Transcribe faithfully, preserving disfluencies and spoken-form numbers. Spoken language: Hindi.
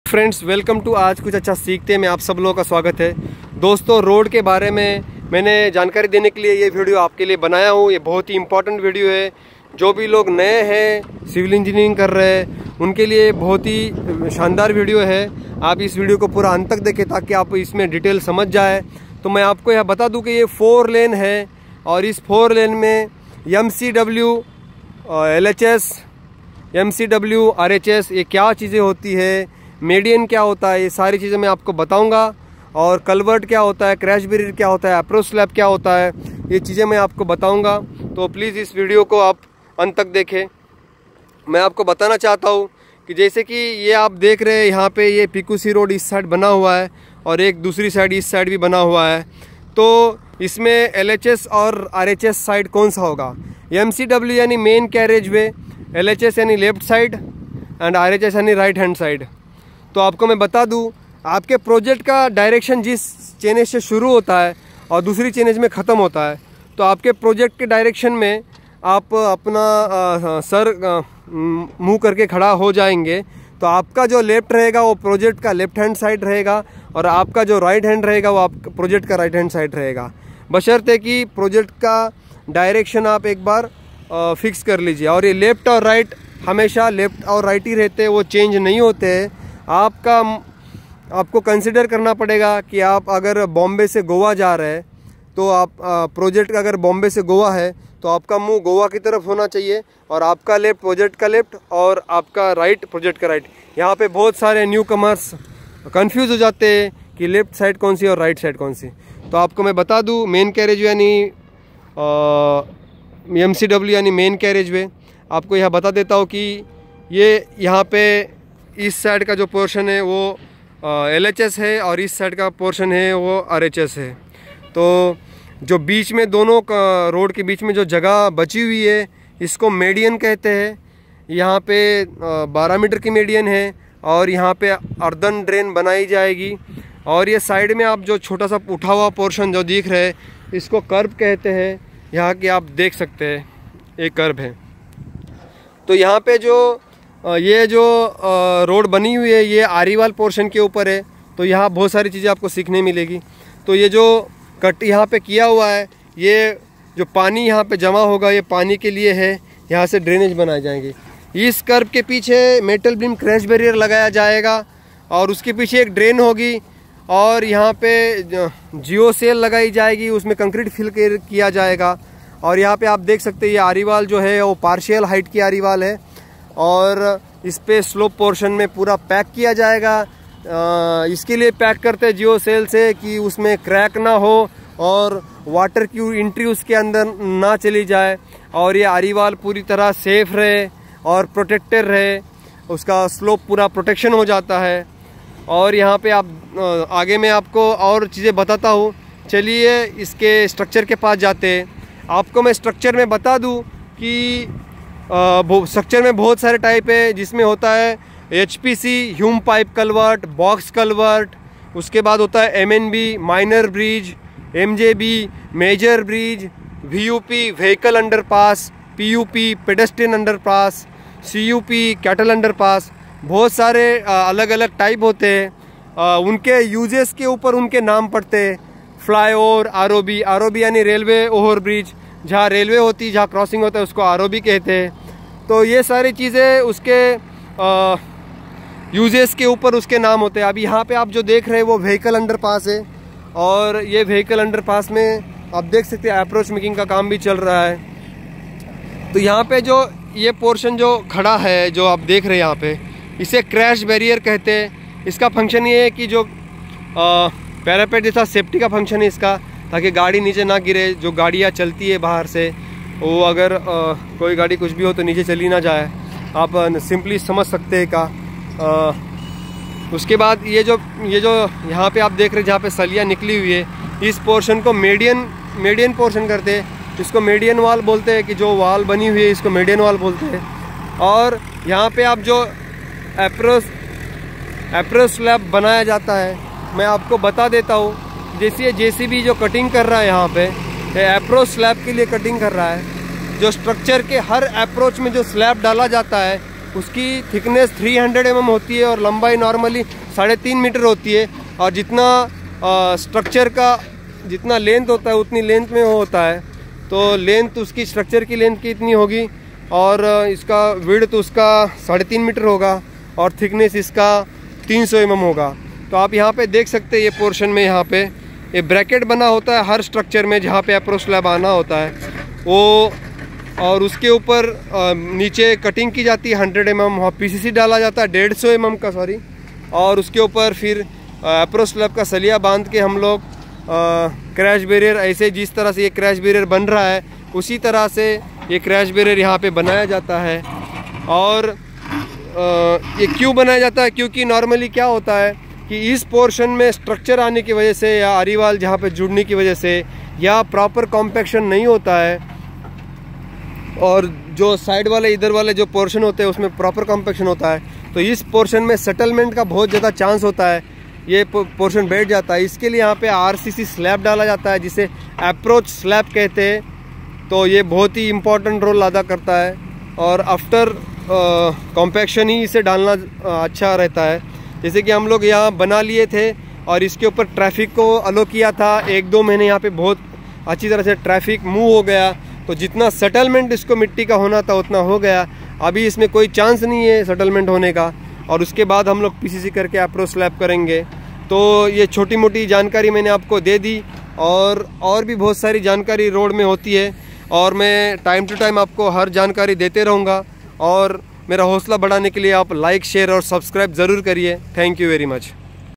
फ्रेंड्स, वेलकम टू आज कुछ अच्छा सीखते हैं में आप सब लोगों का स्वागत है। दोस्तों, रोड के बारे में मैंने जानकारी देने के लिए ये वीडियो आपके लिए बनाया हूँ। ये बहुत ही इम्पोर्टेंट वीडियो है। जो भी लोग नए हैं, सिविल इंजीनियरिंग कर रहे हैं, उनके लिए बहुत ही शानदार वीडियो है। आप इस वीडियो को पूरा अंत तक देखें ताकि आप इसमें डिटेल समझ जाए। तो मैं आपको यह बता दूं कि ये फोर लेन है और इस फोर लेन में M C W, L H S, M C W, R H S, ये क्या चीज़ें होती है, मीडियन क्या होता है, ये सारी चीज़ें मैं आपको बताऊंगा। और कलवर्ट क्या होता है, क्रैश बैरियर क्या होता है, अप्रोच स्लैब क्या होता है, ये चीज़ें मैं आपको बताऊंगा। तो प्लीज़ इस वीडियो को आप अंत तक देखें। मैं आपको बताना चाहता हूँ कि जैसे कि ये आप देख रहे हैं यहाँ पे ये पीकूसी रोड इस साइड बना हुआ है और एक दूसरी साइड इस साइड भी बना हुआ है। तो इसमें एल एच एस और आर एच एस साइड कौन सा होगा? एम सी डब्ल्यू यानी main carriage way, L H S यानी left side and R H S यानी राइट हैंड साइड। तो आपको मैं बता दूं, आपके प्रोजेक्ट का डायरेक्शन जिस चेनेज से शुरू होता है और दूसरी चेनेज में ख़त्म होता है, तो आपके प्रोजेक्ट के डायरेक्शन में आप अपना आ, सर मुंह करके खड़ा हो जाएंगे। तो आपका जो लेफ्ट रहेगा वो प्रोजेक्ट का लेफ्ट हैंड साइड रहेगा और आपका जो राइट हैंड रहेगा वो आपका प्रोजेक्ट का राइट हैंड साइड रहेगा, बशर्ते कि प्रोजेक्ट का डायरेक्शन आप एक बार आ, फिक्स कर लीजिए। और ये लेफ्ट और राइट हमेशा लेफ्ट और राइट ही रहते हैं, वो चेंज नहीं होते हैं। आपका आपको कंसिडर करना पड़ेगा कि आप अगर बॉम्बे से गोवा जा रहे हैं तो आप प्रोजेक्ट अगर बॉम्बे से गोवा है तो आपका मुंह गोवा की तरफ होना चाहिए और आपका लेफ्ट प्रोजेक्ट का लेफ्ट और आपका राइट प्रोजेक्ट का राइट। यहाँ पे बहुत सारे न्यू कमर्स कंफ्यूज हो जाते हैं कि लेफ्ट साइड कौन सी और राइट साइड कौन सी। तो आपको मैं बता दूँ, मेन कैरेज यानी एम सी डब्ल्यू यानी मेन कैरेज वे। आपको यह बता देता हूँ कि ये यहाँ पे इस साइड का जो पोर्शन है वो एल एच एस है और इस साइड का पोर्शन है वो आर एच एस है। तो जो बीच में दोनों का रोड के बीच में जो जगह बची हुई है इसको मीडियन कहते हैं। यहाँ पे बारह मीटर की मीडियन है और यहाँ पे अर्दन ड्रेन बनाई जाएगी। और ये साइड में आप जो छोटा सा उठा हुआ पोर्शन जो दिख रहे हैं इसको कर्ब कहते हैं। यहाँ की आप देख सकते हैं एक कर्ब है। तो यहाँ पे जो ये जो रोड बनी हुई है ये आरीवाल पोर्शन के ऊपर है। तो यहाँ बहुत सारी चीज़ें आपको सीखने मिलेगी। तो ये जो कट यहाँ पे किया हुआ है, ये जो पानी यहाँ पे जमा होगा ये पानी के लिए है, यहाँ से ड्रेनेज बनाए जाएंगे। इस कर्व के पीछे मेटल बीम क्रैश बैरियर लगाया जाएगा और उसके पीछे एक ड्रेन होगी और यहाँ पे जियो सेल लगाई जाएगी, उसमें कंक्रीट फिल किया जाएगा। और यहाँ पे आप देख सकते हैं ये आरीवाल जो है वो पार्शियल हाइट की आरीवाल है और इस पे स्लोप पोर्शन में पूरा पैक किया जाएगा। आ, इसके लिए पैक करते हैं जियो सेल से कि उसमें क्रैक ना हो और वाटर की एंट्री उसके अंदर ना चली जाए और ये आरीवाल पूरी तरह सेफ रहे और प्रोटेक्टेड रहे, उसका स्लोप पूरा प्रोटेक्शन हो जाता है। और यहाँ पे आप आगे मैं आपको और चीज़ें बताता हूँ। चलिए इसके स्ट्रक्चर के पास जाते हैं। आपको मैं स्ट्रक्चर में बता दूँ कि स्ट्रक्चर में बहुत सारे टाइप है, जिसमें होता है H P C hume pipe culvert, box culvert, उसके बाद होता है M N B minor bridge, M J B major bridge, V U P vehicle underpass, P U P pedestrian underpass, C U P cattle underpass. बहुत सारे अलग अलग टाइप होते हैं। उनके यूजेस के ऊपर उनके नाम पड़ते हैं। Flyover, R O B, R O B यानी रेलवे ओवर ब्रिज, जहाँ रेलवे होती है, जहाँ क्रॉसिंग होता है उसको आर ओ बी कहते हैं। तो ये सारी चीज़ें उसके यूजेस के ऊपर उसके नाम होते हैं। अभी यहाँ पे आप जो देख रहे हैं वो व्हीकल अंडरपास है और ये व्हीकल अंडरपास में आप देख सकते हैं अप्रोच मेकिंग का काम भी चल रहा है। तो यहाँ पे जो ये पोर्शन जो खड़ा है जो आप देख रहे हैं यहाँ पे, इसे क्रैश बैरियर कहते हैं। इसका फंक्शन ये है कि जो पैरापेट जैसा सेफ्टी का फंक्शन है इसका, ताकि गाड़ी नीचे ना गिरे। जो गाड़ियाँ चलती है बाहर से, वो अगर आ, कोई गाड़ी कुछ भी हो तो नीचे चली ना जाए, आप सिंपली समझ सकते हैं का। आ, उसके बाद ये जो ये जो यहाँ पे आप देख रहे हैं जहाँ पे सलियाँ निकली हुई है, इस पोर्शन को मीडियन मीडियन पोर्शन करते हैं। इसको मीडियन वाल बोलते हैं कि जो वाल बनी हुई है इसको मीडियन वाल बोलते हैं। और यहाँ पे आप जो अप्रोच अप्रोच स्लैब बनाया जाता है, मैं आपको बता देता हूँ। जैसे जेसीबी जो कटिंग कर रहा है यहाँ पे, अप्रोच स्लैब के लिए कटिंग कर रहा है। जो स्ट्रक्चर के हर अप्रोच में जो स्लैब डाला जाता है उसकी thickness three hundred M M होती है और लंबाई नॉर्मली साढ़े तीन मीटर होती है। और जितना स्ट्रक्चर का जितना लेंथ होता है उतनी लेंथ में वो होता है। तो लेंथ उसकी स्ट्रक्चर की लेंथ कितनी होगी और इसका विड्थ उसका साढ़े तीन मीटर होगा और थिकनेस इसका तीन सौ एम एम होगा। तो आप यहाँ पे देख सकते हैं ये पोर्शन में यहाँ पे ये ब्रैकेट बना होता है हर स्ट्रक्चर में जहाँ पे अप्रोच स्लैब आना होता है वो, और उसके ऊपर नीचे कटिंग की जाती है हंड्रेड एम एम, वहाँ पी सी सी डाला जाता है डेढ़ सौ एम एम का सॉरी, और उसके ऊपर फिर अप्रोच स्लैब का सलिया बांध के हम लोग क्रैश बैरियर ऐसे जिस तरह से ये क्रैश बैरियर बन रहा है उसी तरह से ये क्रैश बैरियर यहाँ पे बनाया जाता है। और आ, ये क्यों बनाया जाता है, क्योंकि नॉर्मली क्या होता है कि इस पोर्शन में स्ट्रक्चर आने की वजह से या अरीवाल जहाँ पे जुड़ने की वजह से या प्रॉपर कॉम्पैक्शन नहीं होता है और जो साइड वाले इधर वाले जो पोर्शन होते हैं उसमें प्रॉपर कॉम्पैक्शन होता है, तो इस पोर्शन में सेटलमेंट का बहुत ज़्यादा चांस होता है, ये पोर्शन बैठ जाता है। इसके लिए यहाँ पे आरसीसी स्लैब डाला जाता है जिसे अप्रोच स्लैब कहते हैं। तो ये बहुत ही इम्पोर्टेंट रोल अदा करता है और आफ्टर कॉम्पैक्शन ही इसे डालना आ, अच्छा रहता है। जैसे कि हम लोग यहाँ बना लिए थे और इसके ऊपर ट्रैफिक को अलो किया था, एक दो महीने यहाँ पे बहुत अच्छी तरह से ट्रैफिक मूव हो गया, तो जितना सेटलमेंट इसको मिट्टी का होना था उतना हो गया। अभी इसमें कोई चांस नहीं है सेटलमेंट होने का और उसके बाद हम लोग पीसीसी करके अप्रोच स्लैब करेंगे। तो ये छोटी मोटी जानकारी मैंने आपको दे दी और और भी बहुत सारी जानकारी रोड में होती है और मैं टाइम टू टाइम आपको हर जानकारी देते रहूँगा। और मेरा हौसला बढ़ाने के लिए आप लाइक शेयर और सब्सक्राइब ज़रूर करिए। Thank you very much.